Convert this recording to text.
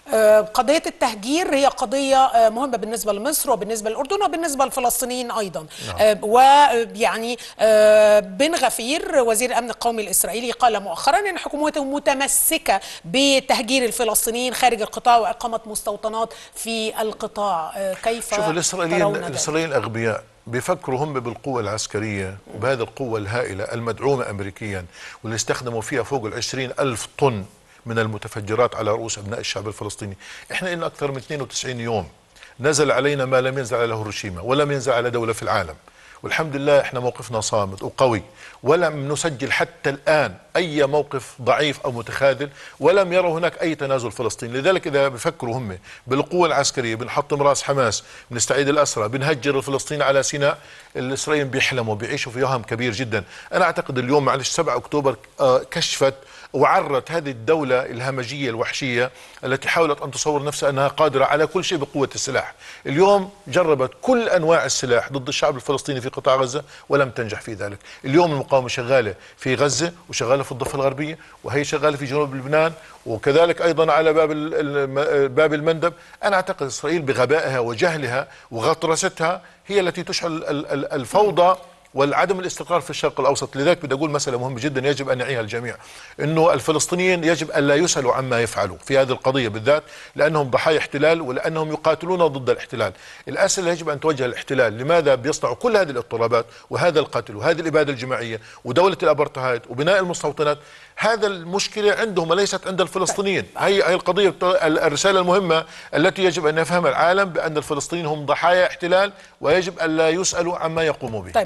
قضية التهجير هي قضية مهمة بالنسبة لمصر وبالنسبة للأردن وبالنسبة للفلسطينيين أيضا. ويعني بن غفير وزير الأمن القومي الإسرائيلي قال مؤخرا أن حكومته متمسكة بتهجير الفلسطينيين خارج القطاع وإقامة مستوطنات في القطاع. كيف شوف، ترون الإسرائيليين أغبياء، بيفكروا هم بالقوة العسكرية وبهذه القوة الهائلة المدعومة أمريكيا واللي استخدموا فيها فوق 20,000 طن من المتفجرات على رؤوس أبناء الشعب الفلسطيني. إحنا لنا أكثر من 92 يوم نزل علينا ما لم ينزل على هيروشيما ولم ينزل على دولة في العالم، والحمد لله احنا موقفنا صامت وقوي، ولم نسجل حتى الآن أي موقف ضعيف أو متخاذل، ولم يروا هناك أي تنازل فلسطيني. لذلك إذا بفكروا هم بالقوة العسكرية بنحطم راس حماس، بنستعيد الأسرى، بنهجر الفلسطينيين على سيناء، الإسرائيليين بيحلموا بيعيشوا في وهم كبير جدا. أنا أعتقد اليوم معلش 7 أكتوبر كشفت وعرت هذه الدولة الهمجية الوحشية التي حاولت أن تصور نفسها أنها قادرة على كل شيء بقوة السلاح. اليوم جربت كل أنواع السلاح ضد الشعب الفلسطيني في قطاع غزة ولم تنجح في ذلك. اليوم المقاومة شغالة في غزة وشغالة في الضفة الغربية، وهي شغالة في جنوب لبنان، وكذلك أيضا على باب المندب. أنا أعتقد إسرائيل بغبائها وجهلها وغطرستها هي التي تشعل الفوضى والعدم الاستقرار في الشرق الأوسط. لذلك بدي أقول مسألة مهمة جدا يجب أن يعيها الجميع، أنه الفلسطينيين يجب أن لا يسألوا عما يفعلوا في هذه القضية بالذات، لأنهم ضحايا احتلال ولأنهم يقاتلون ضد الاحتلال. الأسئلة يجب أن توجه الاحتلال، لماذا بيصنعوا كل هذه الاضطرابات وهذا القتل وهذه الإبادة الجماعية ودولة الأبرتهايد وبناء المستوطنات؟ هذا المشكلة عندهم وليست عند الفلسطينيين. هي القضية، الرسالة المهمة التي يجب أن يفهمها العالم، بأن الفلسطينيين هم ضحايا احتلال ويجب أن لا يسألوا عما يقوموا به.